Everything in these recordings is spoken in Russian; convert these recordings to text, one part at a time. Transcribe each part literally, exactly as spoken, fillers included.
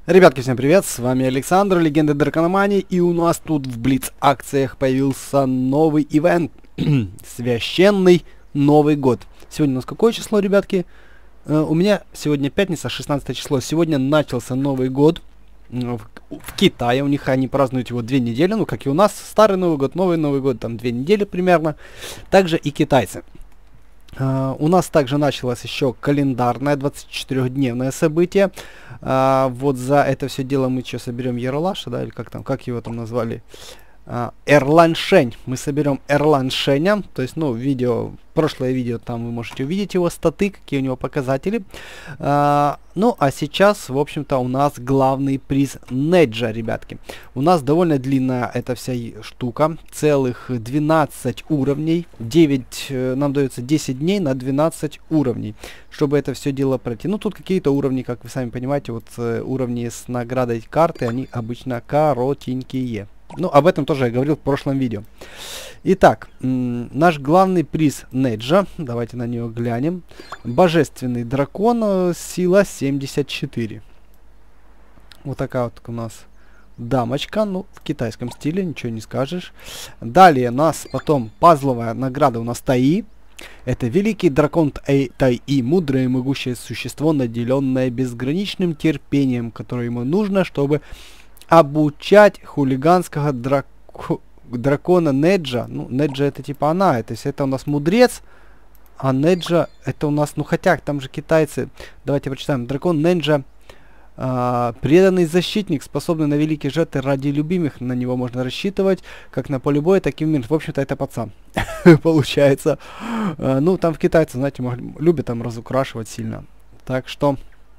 Ребятки, всем привет, с вами Александр, легенда Дракономании, и у нас тут в Блиц акциях появился новый ивент, священный Новый год. Сегодня у нас какое число, ребятки? Uh, у меня сегодня пятница, шестнадцатое число, сегодня начался Новый год uh, в, в Китае, у них они празднуют его две недели, ну как и у нас, старый Новый год, новый Новый год, там две недели примерно, также и китайцы. Uh, у нас также началось еще календарное двадцатичетырёхдневное событие. Uh, вот за это все дело мы что, соберем Ералаша, да, или как там, как его там назвали? Uh, Эрланшень. Мы соберем Эрланшеня, то есть, ну, видео, прошлое видео, там вы можете увидеть его статы, какие у него показатели. Uh, ну, а сейчас, в общем-то, у нас главный приз Неджа, ребятки. У нас довольно длинная эта вся штука, целых двенадцать уровней, девять, э, нам дается десять дней на двенадцать уровней, чтобы это все дело пройти. Ну, тут какие-то уровни, как вы сами понимаете, вот э, уровни с наградой карты, они обычно коротенькие. Ну, об этом тоже я говорил в прошлом видео. Итак, наш главный приз Неджа. Давайте на нее глянем. Божественный дракон, э, сила семьдесят четыре. Вот такая вот у нас дамочка. Ну, в китайском стиле, ничего не скажешь. Далее у нас потом пазловая награда у нас Таи. Это великий дракон Таи, мудрое и могущее существо, наделенное безграничным терпением, которое ему нужно, чтобы обучать хулиганского драко дракона Неджа. Ну, Неджа это типа она, то есть это у нас мудрец, а Неджа это у нас, ну хотя там же китайцы. Давайте прочитаем. Дракон Неджа, э, преданный защитник, способный на великие жертвы ради любимых. На него можно рассчитывать как на поле боя, так и в мир. В общем-то это пацан получается. Э, ну там в китайцы, знаете, любят там разукрашивать сильно. Так что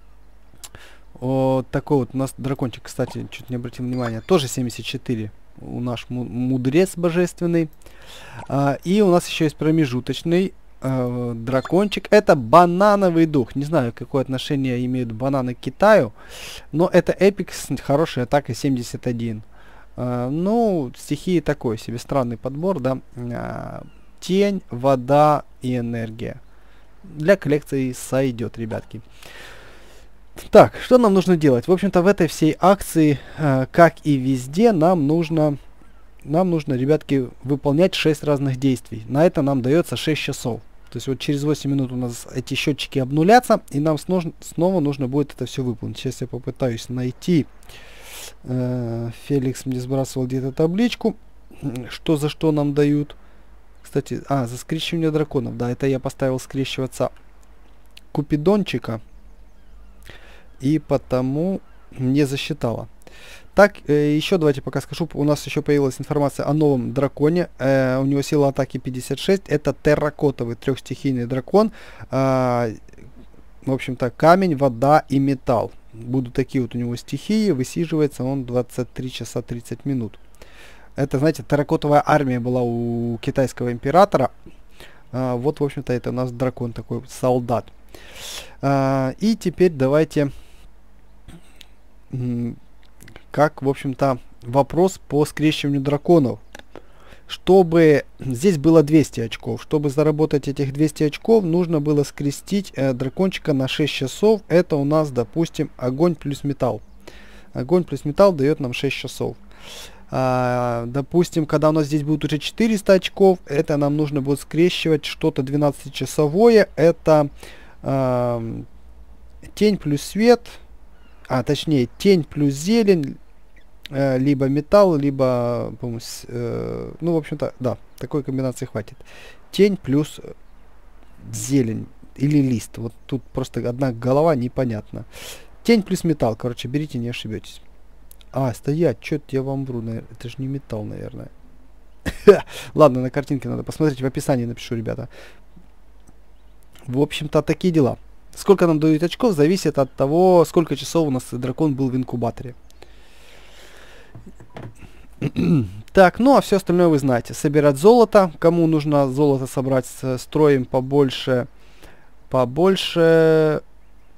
вот такой вот у нас дракончик, кстати, чуть не обратил внимания, тоже семьдесят четыре. У наш мудрец божественный. А, и у нас еще есть промежуточный э, дракончик. Это банановый дух. Не знаю, какое отношение имеют бананы к Китаю, но это эпик с хорошей атакой семьдесят один. А, ну, стихии такой себе странный подбор, да. А, тень, вода и энергия. Для коллекции сойдет, ребятки. Так, что нам нужно делать? В общем-то, в этой всей акции, э, как и везде, нам нужно, нам нужно, ребятки, выполнять шесть разных действий. На это нам дается шесть часов. То есть вот через восемь минут у нас эти счетчики обнулятся, и нам снова, снова нужно будет это все выполнить. Сейчас я попытаюсь найти. Э, Феликс мне сбрасывал где-то табличку, что за что нам дают. Кстати, а, за скрещивание драконов. Да, это я поставил скрещиваться Купидончика. И потому не засчитала. Так, э, еще давайте пока скажу. У нас еще появилась информация о новом драконе. Э, у него сила атаки пятьдесят шесть. Это терракотовый трехстихийный дракон. Э, в общем-то, камень, вода и металл. Будут такие вот у него стихии. Высиживается он двадцать три часа тридцать минут. Это, знаете, терракотовая армия была у китайского императора. Э, вот, в общем-то, это у нас дракон такой, солдат. Э, и теперь давайте... Как, в общем-то, вопрос по скрещиванию драконов. Чтобы здесь было двести очков. Чтобы заработать этих двести очков, нужно было скрестить э, дракончика на шесть часов. Это у нас, допустим, огонь плюс металл. Огонь плюс металл дает нам шесть часов. А, допустим, когда у нас здесь будет уже четыреста очков, это нам нужно будет скрещивать что-то двенадцатичасовое. Это э, тень плюс свет. А, точнее, тень плюс зелень, э, либо металл, либо, по-моему, э, ну, в общем-то, да, такой комбинации хватит. Тень плюс зелень или лист. Вот тут просто одна голова непонятна. Тень плюс металл, короче, берите, не ошибетесь. А, стоять, что-то я вам вру, наверное. Это же не металл, наверное. Ладно, на картинке надо посмотреть, в описании напишу, ребята. В общем-то, такие дела. Сколько нам дают очков, зависит от того, сколько часов у нас дракон был в инкубаторе. Так, ну а все остальное вы знаете. Собирать золото. Кому нужно золото собрать, строим побольше, побольше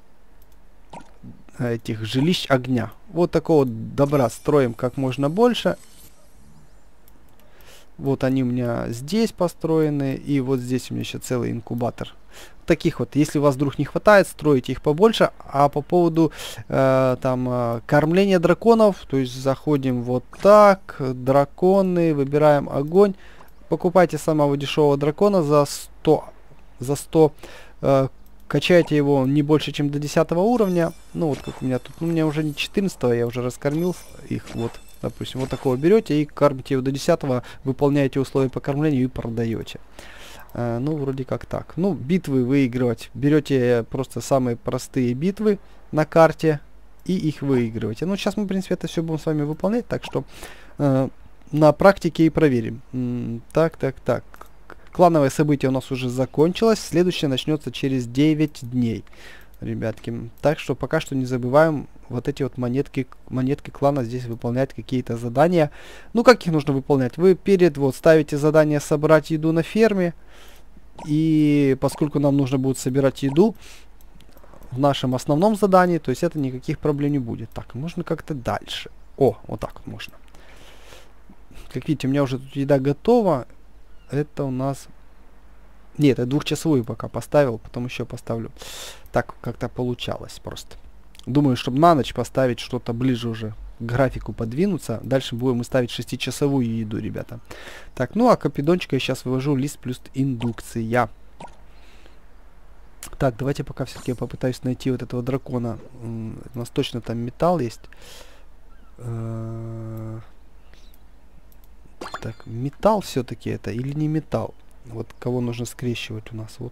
этих жилищ огня. Вот такого добра строим как можно больше. Вот они у меня здесь построены, и вот здесь у меня еще целый инкубатор. Таких вот, если у вас вдруг не хватает, стройте их побольше. А по поводу э, там э, кормления драконов, то есть заходим вот так, драконы, выбираем огонь. Покупайте самого дешевого дракона за сто, за сто, э, качайте его не больше, чем до десятого уровня. Ну вот как у меня тут, ну, у меня уже не четырнадцатого, я уже раскормил их, вот. Допустим, вот такого берете и кормите его до десятого, выполняете условия по кормлению и продаете. Uh, ну, вроде как так. Ну, битвы выигрывать. Берете просто самые простые битвы на карте и их выигрываете. Ну, сейчас мы, в принципе, это все будем с вами выполнять, так что uh, на практике и проверим. Mm, так, так, так. Клановое событие у нас уже закончилось. Следующее начнется через девять дней, ребятки. Так что пока что не забываем вот эти вот монетки, монетки клана здесь выполнять какие-то задания. Ну, как их нужно выполнять? Вы перед вот ставите задание собрать еду на ферме. И поскольку нам нужно будет собирать еду в нашем основном задании, то есть это никаких проблем не будет. Так, можно как-то дальше. О, вот так вот можно. Как видите, у меня уже тут еда готова. Это у нас... Нет, я двухчасовую пока поставил, потом еще поставлю. Так как-то получалось просто. Думаю, чтобы на ночь поставить что-то ближе уже к графику подвинуться. Дальше будем ставить шестичасовую еду, ребята. Так, ну а капидончика я сейчас вывожу лист плюс индукция. Так, давайте пока все-таки я попытаюсь найти вот этого дракона. У нас точно там металл есть. Так, металл все-таки это или не металл? Вот кого нужно скрещивать у нас? Вот.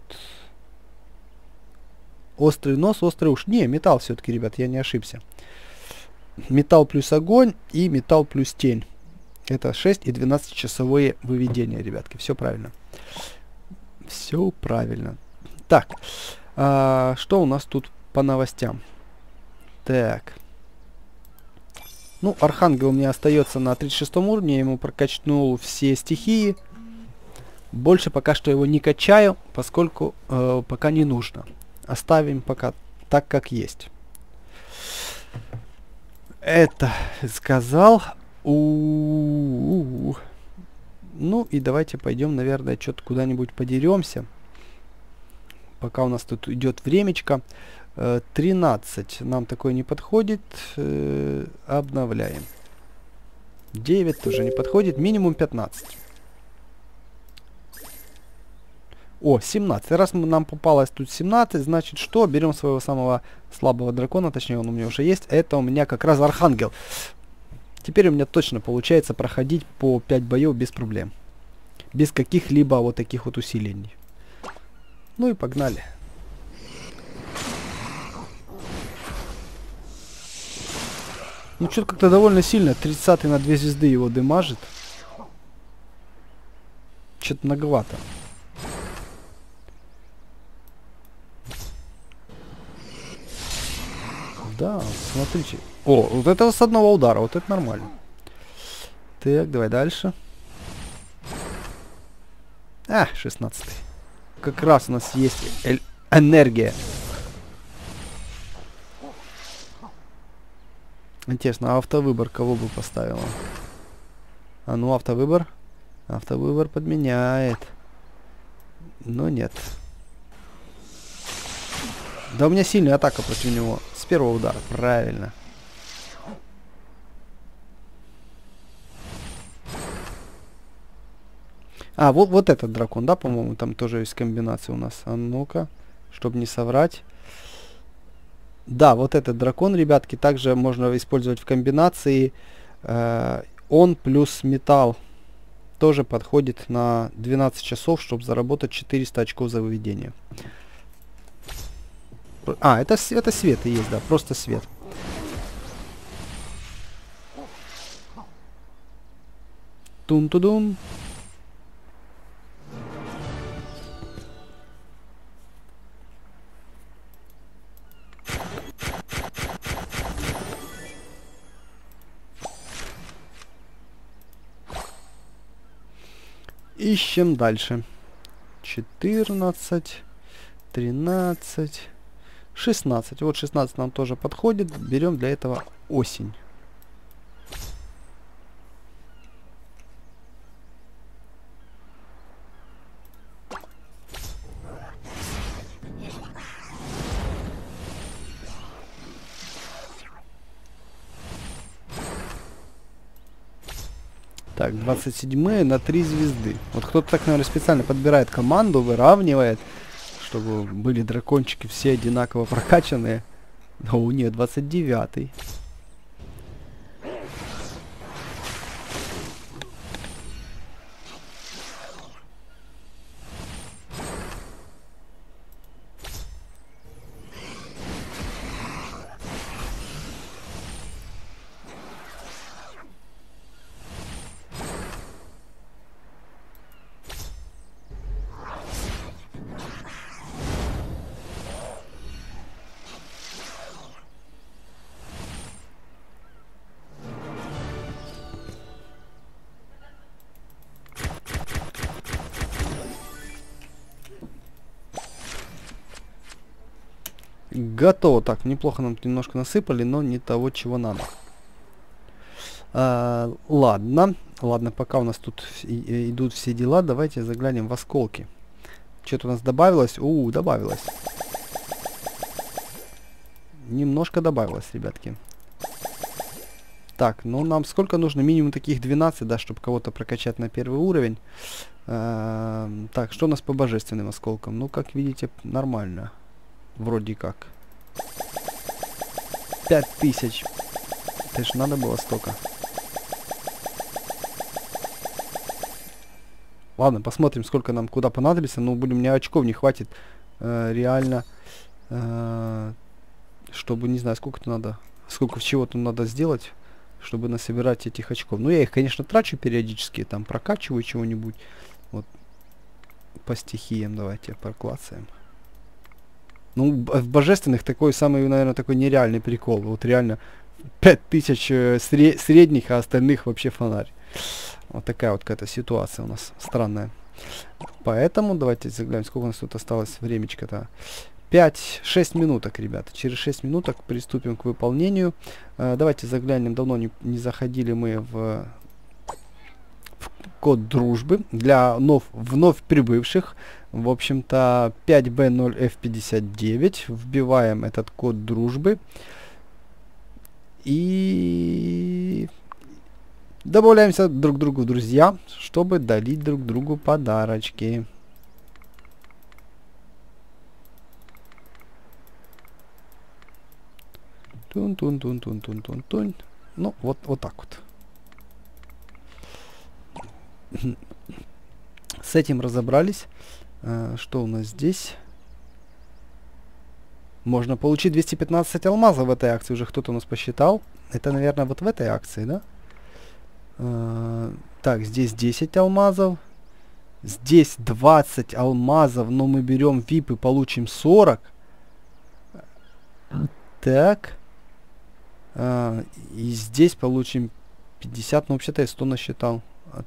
Острый нос, острый уж. Не, металл все-таки, ребят, я не ошибся. Металл плюс огонь и металл плюс тень. Это шесть и двенадцать часовые выведения, ребятки. Все правильно. Все правильно. Так, а, что у нас тут по новостям? Так. Ну, Архангел у меня остается на тридцать шестом уровне. Я ему прокачнул все стихии. Больше пока что его не качаю, поскольку э, пока не нужно. Оставим пока так, как есть. Это сказал. У-у-у. Ну и давайте пойдем, наверное, что-то куда-нибудь подеремся. Пока у нас тут идет времечко. Э, тринадцать. Нам такое не подходит. Э, обновляем. девять тоже не подходит. Минимум пятнадцать. О, семнадцать. Раз нам попалось тут семнадцать, значит что? Берем своего самого слабого дракона, точнее он у меня уже есть. Это у меня как раз Архангел. Теперь у меня точно получается проходить по пять боев без проблем. Без каких-либо вот таких вот усилений. Ну и погнали. Ну что-то как-то довольно сильно. тридцатый на две звезды его дэмажит. Что-то многовато. Да, смотрите. О, вот это с одного удара, вот это нормально. Так, давай дальше. А, шестнадцатый. Как раз у нас есть энергия. Интересно, а автовыбор кого бы поставила? А ну, автовыбор. Автовыбор подменяет. Но нет. Да у меня сильная атака против него. С первого удара, правильно. А, вот, вот этот дракон, да, по-моему, там тоже есть комбинация у нас. А ну-ка, чтобы не соврать. Да, вот этот дракон, ребятки, также можно использовать в комбинации. Э, он плюс металл тоже подходит на двенадцать часов, чтобы заработать четыреста очков за выведение. А, это, это свет и есть, да, просто свет. Тун-тудун. Ищем дальше. четырнадцать, тринадцать, шестнадцать. Вот шестнадцать нам тоже подходит. Берем для этого осень. Так, двадцать седьмые на три звезды. Вот кто-то так, наверное, специально подбирает команду, выравнивает, чтобы были дракончики все одинаково прокачанные. Но у нее двадцать девятый. Готово. Так, неплохо нам немножко насыпали, но не того, чего надо. А, ладно. Ладно, пока у нас тут и, идут все дела, давайте заглянем в осколки. Что-то у нас добавилось? У, добавилось. Немножко добавилось, ребятки. Так, ну нам сколько нужно? Минимум таких двенадцать, да, чтобы кого-то прокачать на первый уровень. А, так, что у нас по божественным осколкам? Ну, как видите, нормально. Вроде как. Пять тысяч. Это ж надо было столько. Ладно, посмотрим, сколько нам куда понадобится. Ну, блин, мне очков не хватит. Э, реально. Э, чтобы, не знаю, сколько надо. Сколько чего-то надо сделать, чтобы насобирать этих очков. Ну, я их, конечно, трачу периодически. Там прокачиваю чего-нибудь. Вот. По стихиям давайте проклацаем. Ну, в божественных такой самый, наверное, такой нереальный прикол. Вот реально пять тысяч э, сре средних, а остальных вообще фонарь. Вот такая вот какая-то ситуация у нас странная. Поэтому давайте заглянем, сколько у нас тут осталось времечко-то. пять-шесть минуток, ребята. Через шесть минуток приступим к выполнению. Э, давайте заглянем, давно не, не заходили мы в... код дружбы для вновь, вновь прибывших. В общем-то, пять бэ ноль эф пятьдесят девять. Вбиваем этот код дружбы. И добавляемся друг к другу в друзья, чтобы дарить друг другу подарочки. Тун-тун-тун-тун-тун-тун-тун. Ну, вот, вот так вот. С этим разобрались. А, что у нас здесь? Можно получить двести пятнадцать алмазов в этой акции. Уже кто-то у нас посчитал. Это, наверное, вот в этой акции, да? А, так, здесь десять алмазов. Здесь двадцать алмазов, но мы берем вип и получим сорок. Так. А, и здесь получим пятьдесят. Ну, вообще-то я сто насчитал.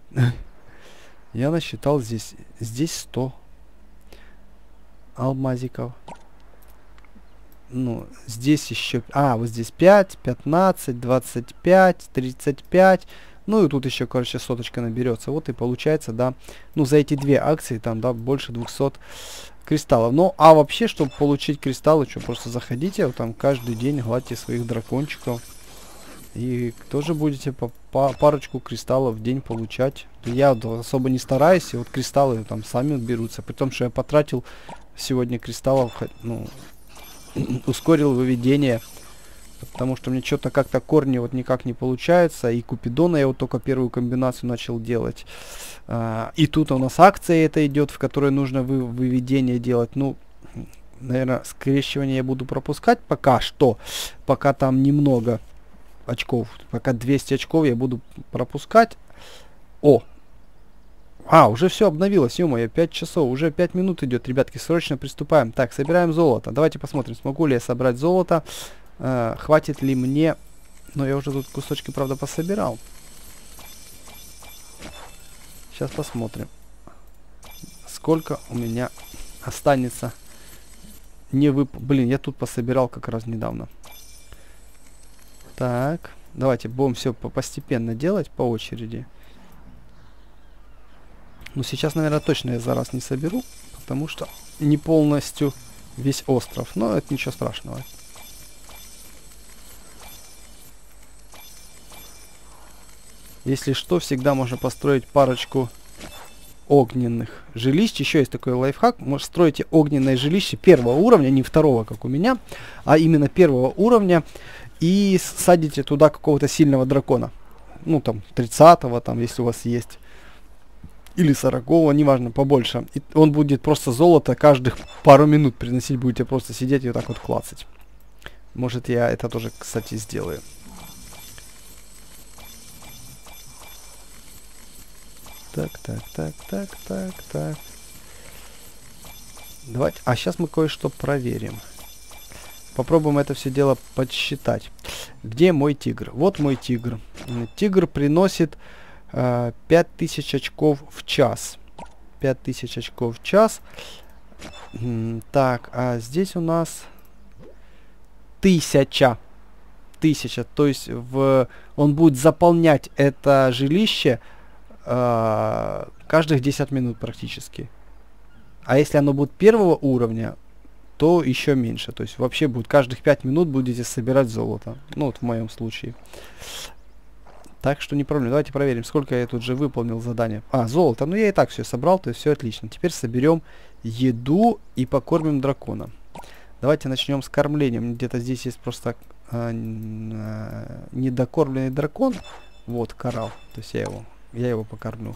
Я насчитал здесь. Здесь сто алмазиков. Ну, здесь еще... А, вот здесь пять, пятнадцать, двадцать пять, тридцать пять. Ну и тут еще, короче, соточка наберется. Вот и получается, да, ну за эти две акции там, да, больше двухсот кристаллов. Ну, а вообще, чтобы получить кристаллы, что, просто заходите, вот там каждый день гладьте своих дракончиков. И тоже будете по, по парочку кристаллов в день получать. Я вот особо не стараюсь, и вот кристаллы там сами берутся. При том, что я потратил сегодня кристаллов, ну, ускорил выведение. Потому что мне что-то как-то корни вот никак не получается. И Купидона я вот только первую комбинацию начал делать. А, и тут у нас акция это идет, в которой нужно вы, выведение делать. Ну, наверное, скрещивание я буду пропускать пока что. Пока там немного очков. Пока двести очков я буду пропускать. О! А, уже все обновилось, ё-моё, пять часов, уже пять минут идет, ребятки, срочно приступаем. Так, собираем золото. Давайте посмотрим, смогу ли я собрать золото. Uh, хватит ли мне... Но я уже тут кусочки, правда, пособирал. Сейчас посмотрим. Сколько у меня останется. Не вып... Блин, я тут пособирал как раз недавно. Так. Давайте будем все постепенно делать, по очереди. Ну, сейчас, наверное, точно я за раз не соберу. Потому что не полностью весь остров. Но это ничего страшного. Если что, всегда можно построить парочку огненных жилищ. Еще есть такой лайфхак. Может, строите огненное жилище первого уровня, не второго, как у меня, а именно первого уровня, и садите туда какого-то сильного дракона. Ну, там, тридцатого, там, если у вас есть. Или сорокового, неважно, побольше. И он будет просто золото каждых пару минут приносить. Будете просто сидеть и вот так вот клацать. Может, я это тоже, кстати, сделаю. Так, так, так, так, так, так. Давайте. А сейчас мы кое-что проверим. Попробуем это все дело подсчитать. Где мой тигр? Вот мой тигр. Тигр приносит э, пять тысяч очков в час. пять тысяч очков в час. Так, а здесь у нас тысяча. Тысяча. То есть в, он будет заполнять это жилище э, каждых десять минут практически. А если оно будет первого уровня, то еще меньше. То есть вообще будет каждых пять минут будете собирать золото. Ну вот в моем случае. Так что не проблема. Давайте проверим, сколько я тут же выполнил задание. А, золото. Ну я и так все собрал, то есть все отлично. Теперь соберем еду и покормим дракона. Давайте начнем с кормлением. Где-то здесь есть просто э, э, недокормленный дракон. Вот, коралл. То есть я его, я его покормлю.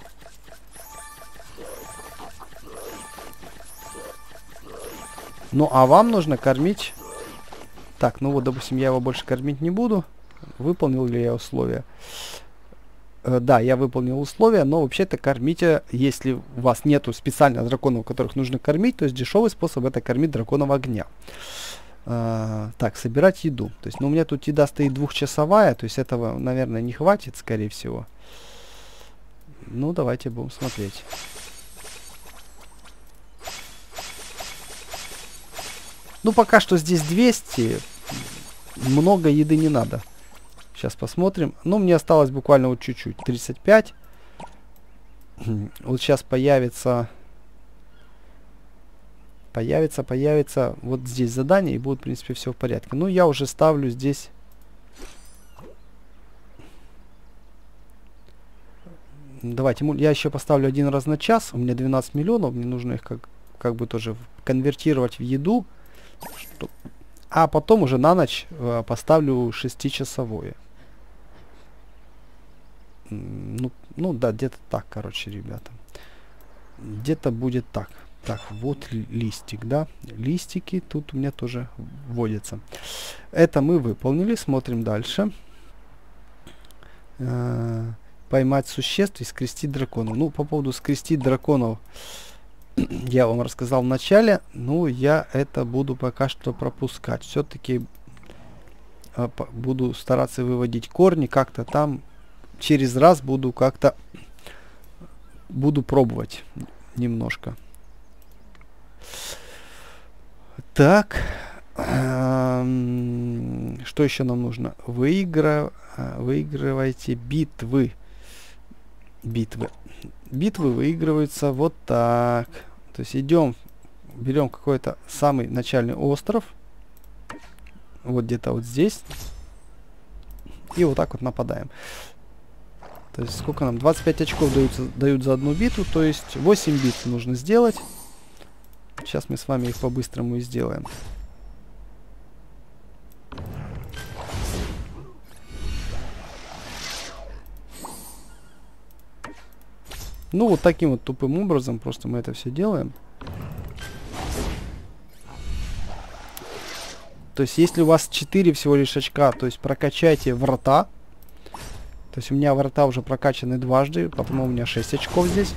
Ну, а вам нужно кормить... Так, ну вот, допустим, я его больше кормить не буду. Выполнил ли я условия? Э, да, я выполнил условия, но вообще-то кормите, если у вас нету специальных драконов, которых нужно кормить, то есть дешевый способ это кормить драконов огня. Э, так, собирать еду. То есть, ну, у меня тут еда стоит двухчасовая, то есть этого, наверное, не хватит, скорее всего. Ну, давайте будем смотреть. Ну, пока что здесь двести. Много еды не надо. Сейчас посмотрим. Ну, мне осталось буквально вот чуть-чуть. тридцать пять. Вот сейчас появится... Появится, появится вот здесь задание. И будет, в принципе, все в порядке. Ну, я уже ставлю здесь... Давайте, я еще поставлю один раз на час. У меня двенадцать миллионов. Мне нужно их как, как бы тоже конвертировать в еду. Что... А потом уже на ночь э, поставлю шестичасовое. Ну, ну да, где-то так, короче, ребята. Где-то будет так. Так, вот листик, да. Листики тут у меня тоже вводятся. Это мы выполнили. Смотрим дальше. Э, поймать существ и скрестить драконов. Ну, по поводу скрестить драконов... Я вам рассказал в начале, ну я это буду пока что пропускать. Все-таки э, буду стараться выводить корни как-то там. Через раз буду как-то буду пробовать немножко. Так, эм, что еще нам нужно? Выигра, выигрывайте битвы. Битвы. Битвы выигрываются вот так. То есть идем, берем какой-то самый начальный остров. Вот где-то вот здесь. И вот так вот нападаем. То есть сколько нам? двадцать пять очков даются, дают за одну битву. То есть восемь битв нужно сделать. Сейчас мы с вами их по-быстрому и сделаем. Ну, вот таким вот тупым образом просто мы это все делаем. То есть, если у вас четыре всего лишь очка, то есть прокачайте врата. То есть, у меня врата уже прокачаны дважды, потому у меня шесть очков здесь.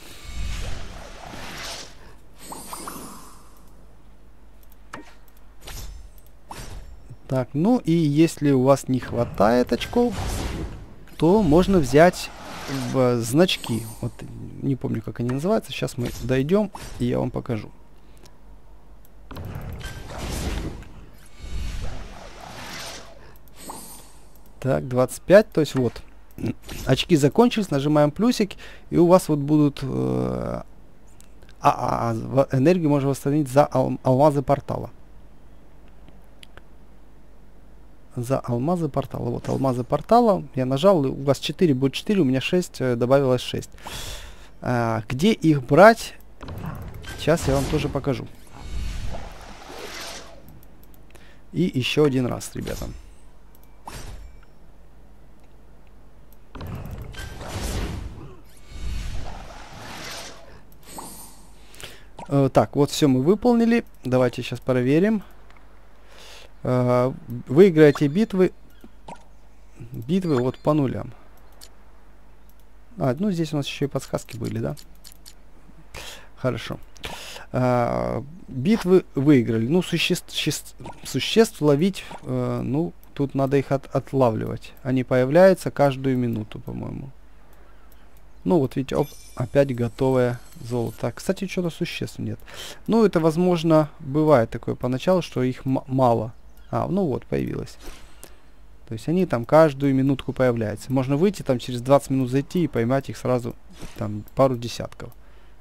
Так, ну и если у вас не хватает очков, то можно взять... в значки. Вот не помню, как они называются. Сейчас мы дойдем, и я вам покажу. Так, двадцать пять. То есть вот. Очки закончились, нажимаем плюсик, и у вас вот будут... Э, а, а, а, энергию можно восстановить за ал алмазы портала. за алмазы портала. Вот алмазы портала. Я нажал, у вас четыре будет четыре, у меня шесть, добавилось шесть. А, где их брать? Сейчас я вам тоже покажу. И еще один раз, ребята. Э, так, вот все мы выполнили. Давайте сейчас проверим. Э, выиграете битвы. Битвы вот по нулям. А, ну здесь у нас еще и подсказки были, да? Хорошо. А, битвы выиграли. Ну, существ, существ, существ ловить, э, ну, тут надо их от, отлавливать. Они появляются каждую минуту, по-моему. Ну, вот видите, оп, опять готовое золото. Так, кстати, что-то существ нет. Ну, это, возможно, бывает такое поначалу, что их мало. А, ну вот, появилось. То есть они там каждую минутку появляются. Можно выйти там через двадцать минут зайти и поймать их сразу там пару десятков.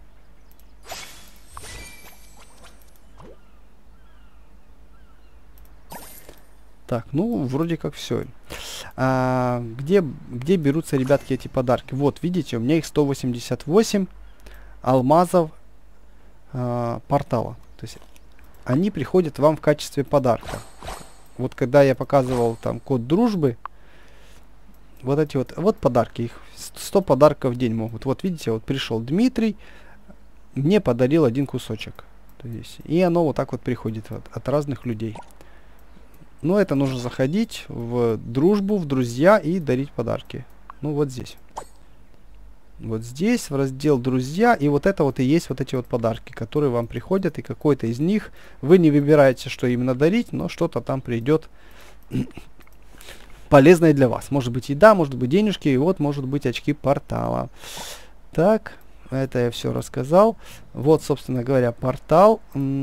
Так, ну, вроде как все. А, где, где берутся, ребятки, эти подарки? Вот, видите, у меня их сто восемьдесят восемь алмазов а, портала. То есть они приходят вам в качестве подарка. Вот когда я показывал там код дружбы, вот эти вот, вот подарки, их сто подарков в день могут. Вот видите, вот пришел Дмитрий, мне подарил один кусочек. То есть, и оно вот так вот приходит от, от разных людей. Но это нужно заходить в дружбу, в друзья и дарить подарки. Ну вот здесь. Вот здесь в раздел друзья, и вот это вот и есть вот эти вот подарки, которые вам приходят, и какой-то из них вы не выбираете, что именно дарить, но что-то там придет полезное для вас. Может быть еда, может быть денежки, и вот может быть очки портала. Так, это я все рассказал. Вот, собственно говоря, портал.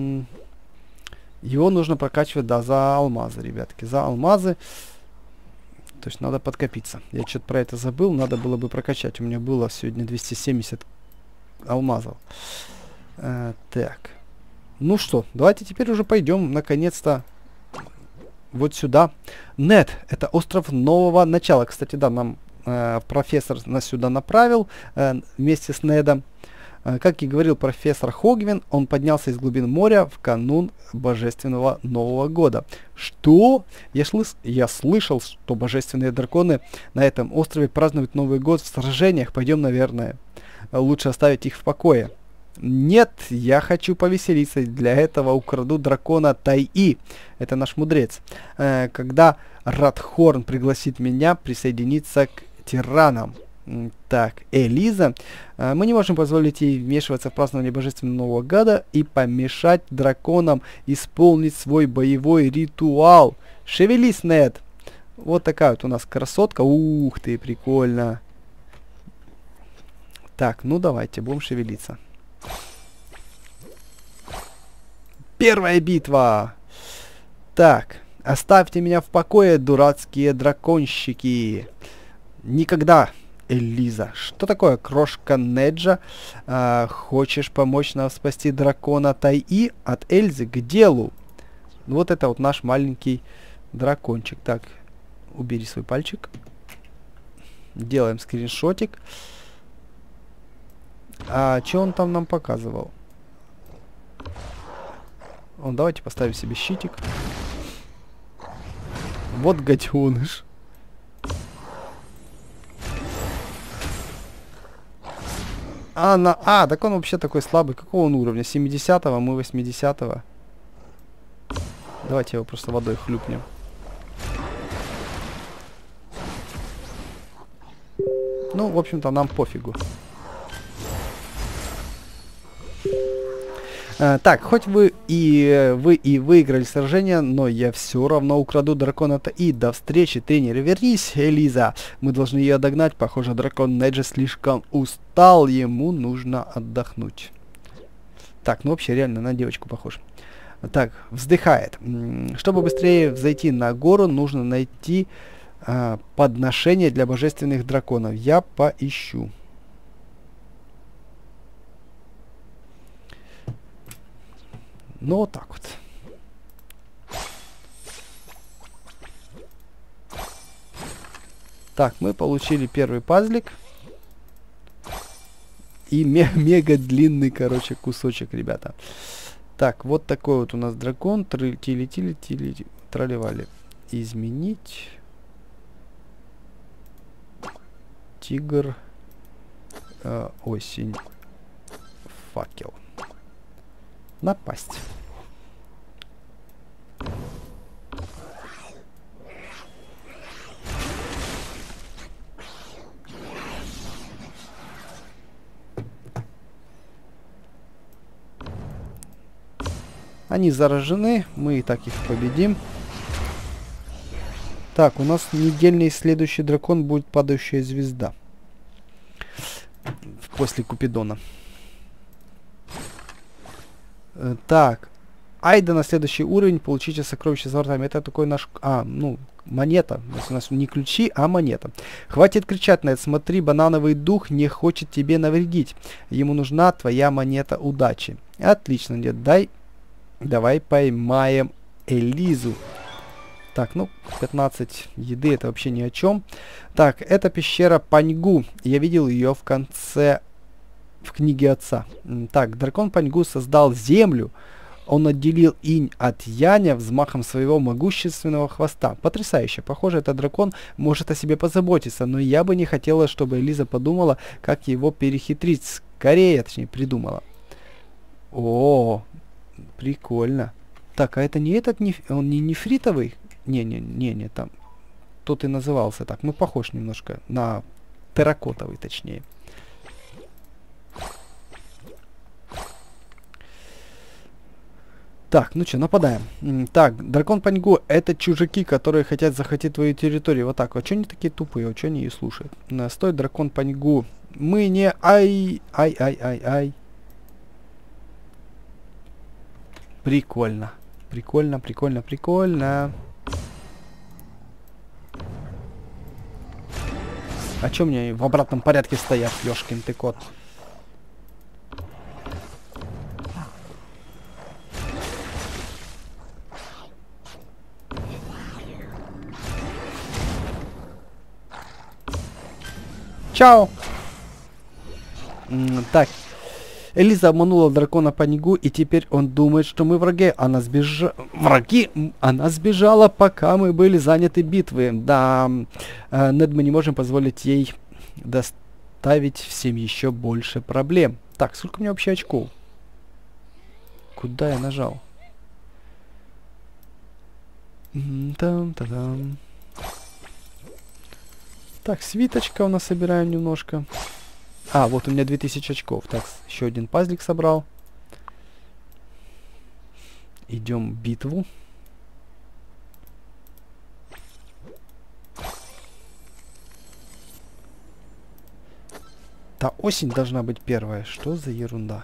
Его нужно прокачивать, да, за алмазы, ребятки, за алмазы. То есть надо подкопиться. Я что-то про это забыл, надо было бы прокачать. У меня было сегодня двести семьдесят алмазов. А, так. Ну что, давайте теперь уже пойдем, наконец-то, вот сюда. Нет, это остров нового начала. Кстати, да, нам э, профессор нас сюда направил э, вместе с Недом. Как и говорил профессор Хогвин, он поднялся из глубин моря в канун божественного Нового года. Что? Я, слыс я слышал, что божественные драконы на этом острове празднуют Новый год в сражениях. Пойдем, наверное. Лучше оставить их в покое. Нет, я хочу повеселиться. Для этого украду дракона Тай-И. Это наш мудрец. Э, когда Радхорн пригласит меня присоединиться к тиранам. Так, Элиза. А, мы не можем позволить ей вмешиваться в празднование Божественного Нового года и помешать драконам исполнить свой боевой ритуал. Шевелись, Нед. Вот такая вот у нас красотка. Ух ты, прикольно. Так, ну давайте, будем шевелиться. Первая битва. Так, оставьте меня в покое, дурацкие драконщики. Никогда... Элиза. Что такое, крошка Неджа? А, хочешь помочь нам спасти дракона Тай-И от Эльзы к делу? Вот это вот наш маленький дракончик. Так, убери свой пальчик. Делаем скриншотик. А что он там нам показывал? Он, давайте поставим себе щитик. Вот гаденыш. А, на, а, так он вообще такой слабый. Какого он уровня? семидесятого, мы восьмидесятого. Давайте его просто водой хлюпнем. Ну, в общем-то, нам пофигу. А, так, хоть вы и вы и выиграли сражение, но я все равно украду дракона Тай-И. До встречи, тренер. Вернись, Элиза. Мы должны ее догнать. Похоже, дракон Неджа слишком устал. Ему нужно отдохнуть. Так, ну вообще реально на девочку похож. Так, вздыхает. Чтобы быстрее взойти на гору, нужно найти а, подношение для божественных драконов. Я поищу. Ну, вот так вот. Так, мы получили первый пазлик. И ме мега длинный, короче, кусочек, ребята. Так, вот такой вот у нас дракон. Тили-тили-тили, тролливали. Изменить. Тигр. Э, осень. Факел. Напасть. Они заражены, мы и так их победим. Так, у нас недельный следующий дракон будет падающая звезда. После Купидона. Э, так. Айда на следующий уровень. Получите сокровища за вратами. Это такой наш... А, ну, монета. У нас не ключи, а монета. Хватит кричать на это. Смотри, банановый дух не хочет тебе навредить. Ему нужна твоя монета удачи. Отлично, дед. Дай... Давай поймаем Элизу. Так, ну, пятнадцать еды, это вообще ни о чем. Так, это пещера Паньгу. Я видел ее в конце... В книге отца. Так, дракон Паньгу создал землю. Он отделил инь от яня взмахом своего могущественного хвоста. Потрясающе. Похоже, этот дракон может о себе позаботиться. Но я бы не хотела, чтобы Элиза подумала, как его перехитрить. Скорее, точнее, придумала. О, прикольно. Так, а это не этот, не, он не нефритовый? Не-не-не-не, там. Тот и назывался так. Ну, похож немножко на терракотовый, точнее. Так, ну что, нападаем. Так, дракон Паньгу — это чужаки, которые хотят захватить твою территорию. Вот так. А что они такие тупые? А что они ее слушают? Стой, дракон Паньгу. Мы не... Ай, ай, ай, ай, ай. Прикольно. Прикольно, прикольно, прикольно. А чё мне в обратном порядке стоят, ёшкин ты кот? Чао! М, так. Элиза обманула дракона Паньгу, и теперь он думает, что мы враги. Она сбежала... Враги? Она сбежала, пока мы были заняты битвой. Да, э, Нед, мы не можем позволить ей доставить всем еще больше проблем. Так, сколько у меня вообще очков? Куда я нажал? Там-та-там. Так, свиточка у нас собираем немножко. А, вот у меня две тысячи очков. Так, еще один пазлик собрал. Идем в битву. Та осень должна быть первая. Что за ерунда?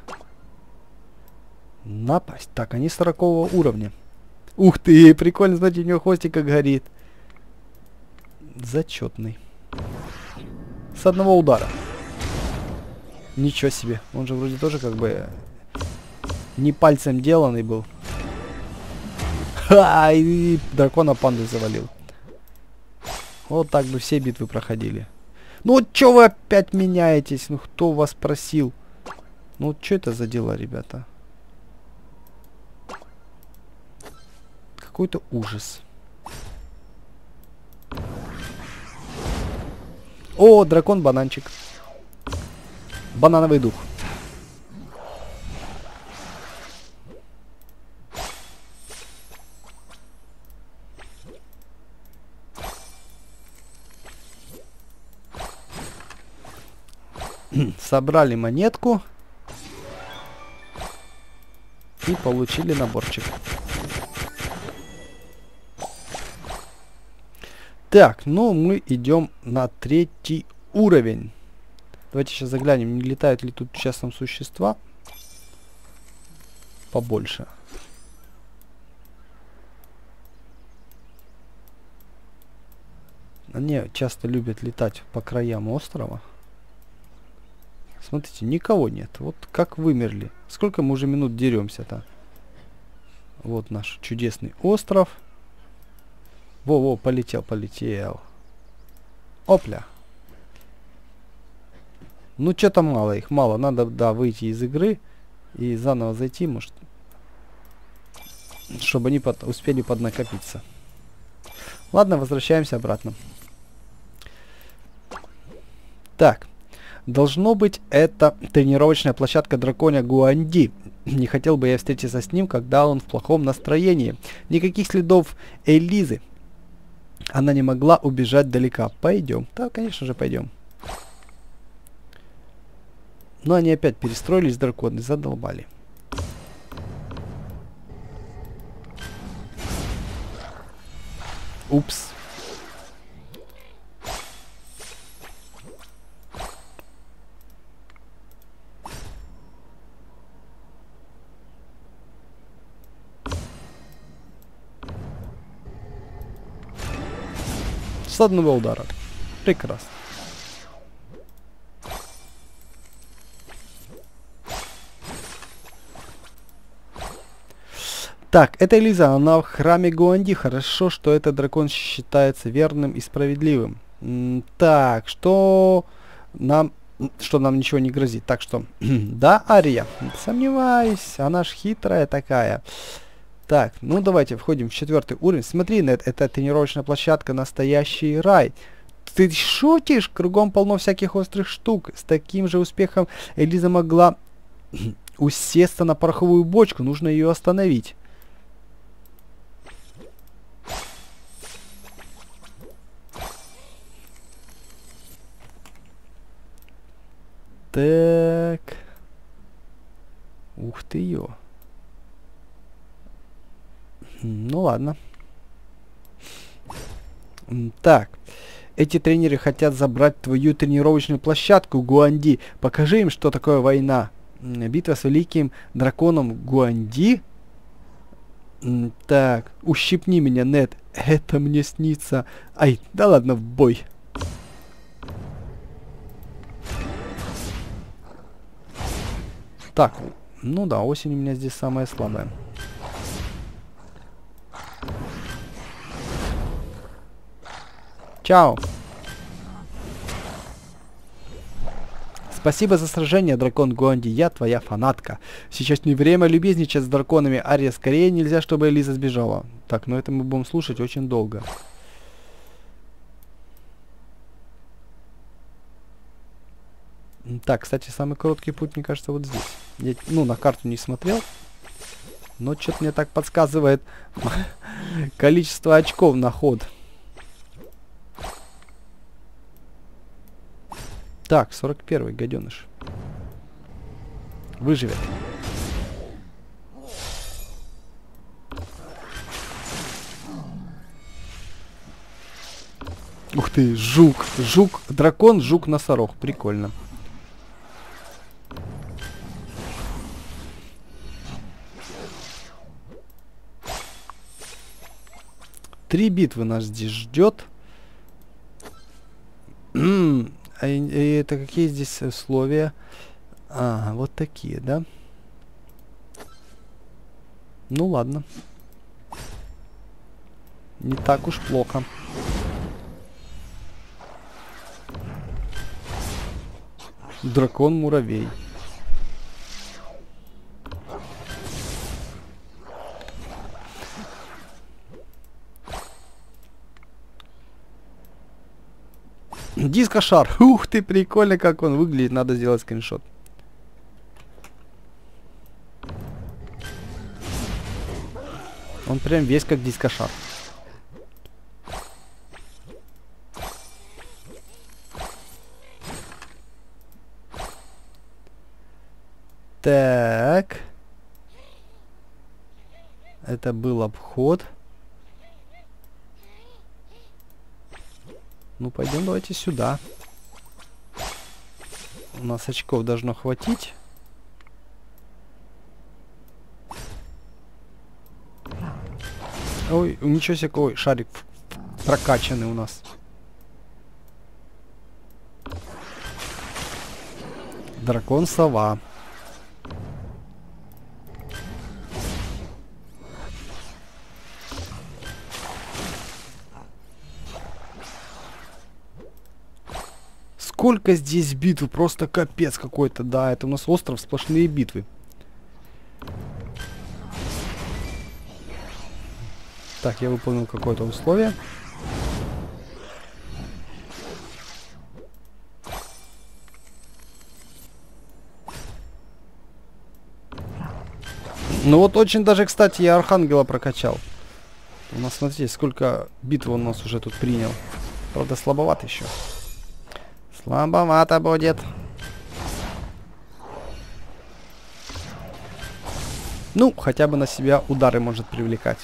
Напасть. Так, они сорокового уровня. Ух ты, прикольно, смотрите, у него хвостик как горит. Зачетный. С одного удара. Ничего себе. Он же вроде тоже как бы не пальцем деланный был. Ха! И дракона панду завалил. Вот так бы все битвы проходили. Ну вот чё вы опять меняетесь? Ну кто вас просил? Ну вот что это за дела, ребята? Какой-то ужас. О, дракон-бананчик. Банановый дух. Собрали монетку. И получили наборчик. Так, ну мы идем на третий уровень. Давайте сейчас заглянем, не летают ли тут сейчас там существа. Побольше. Они часто любят летать по краям острова. Смотрите, никого нет. Вот как вымерли. Сколько мы уже минут деремся-то? Вот наш чудесный остров. Во-во, полетел, полетел. Опля. Ну, что-то мало их, мало. Надо, да, выйти из игры и заново зайти, может. Чтобы они под, успели поднакопиться. Ладно, возвращаемся обратно. Так. Должно быть, это тренировочная площадка драконя Гуанди. Не хотел бы я встретиться с ним, когда он в плохом настроении. Никаких следов Элизы. Она не могла убежать далеко. Пойдем. Да, конечно же, пойдем. Но они опять перестроились, драконы, задолбали. Упс. С одного удара. Прекрасно. Так, это Элиза, она в храме Гуанди. Хорошо, что этот дракон считается верным и справедливым. М так, что нам... Что нам ничего не грозит. Так что... да, Ария? Сомневаюсь. Она ж хитрая такая. Так, ну давайте входим в четвертый уровень. Смотри, Нед, это тренировочная площадка, настоящий рай. Ты шутишь? Кругом полно всяких острых штук. С таким же успехом Элиза могла усесться на пороховую бочку. Нужно ее остановить. Так. Ух ты ё. Ну ладно. Так. Эти тренеры хотят забрать твою тренировочную площадку, Гуанди. Покажи им, что такое война. Битва с великим драконом Гуанди. Так. Ущипни меня, Нед. Это мне снится. Ай, да ладно, в бой. Так. Ну да, осень у меня здесь самая слабая. Чао. Спасибо за сражение, дракон Гуанди. Я твоя фанатка. Сейчас не время любезничать с драконами. Ария, скорее нельзя, чтобы Элиза сбежала. Так, ну это мы будем слушать очень долго. Так, кстати, самый короткий путь, мне кажется, вот здесь. Я, ну, на карту не смотрел. Но что-то мне так подсказывает количество очков на ход. Так, сорок первый, гаденыш. Выживет. Ух ты, жук. Жук, дракон, жук, носорог. Прикольно. Три битвы нас здесь ждет. А это какие здесь условия? А, вот такие, да? Ну ладно. Не так уж плохо. Дракон-муравей. Дискошар. Ух ты, прикольно, как он выглядит. Надо сделать скриншот. Он прям весь как дискошар. Так. Это был обход. Ну, пойдем давайте сюда. У нас очков должно хватить. Ой, ничего себе, какой шарик прокачанный у нас. Дракон-сова. сколько здесь битв, просто капец какой-то. Да, это у нас остров, сплошные битвы. Так, я выполнил какое-то условие. Ну вот очень даже, кстати, я Архангела прокачал. У нас, смотрите, сколько битв он у нас уже тут принял. Правда, слабоват еще. Слабовато будет. Ну, хотя бы на себя удары может привлекать.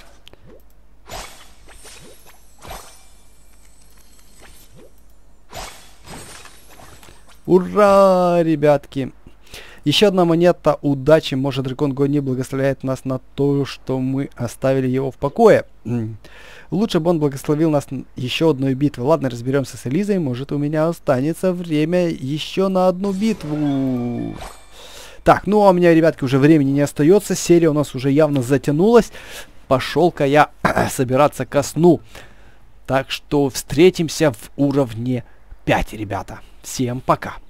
Ура, ребятки! Еще одна монета удачи. Может, дракон Гони благословляет нас на то, что мы оставили его в покое. Лучше бы он благословил нас еще одной битвой. Ладно, разберемся с Элизой. Может, у меня останется время еще на одну битву. Так, ну а у меня, ребятки, уже времени не остается. Серия у нас уже явно затянулась. Пошел-ка я собираться ко сну. Так что встретимся в уровне пять, ребята. Всем пока.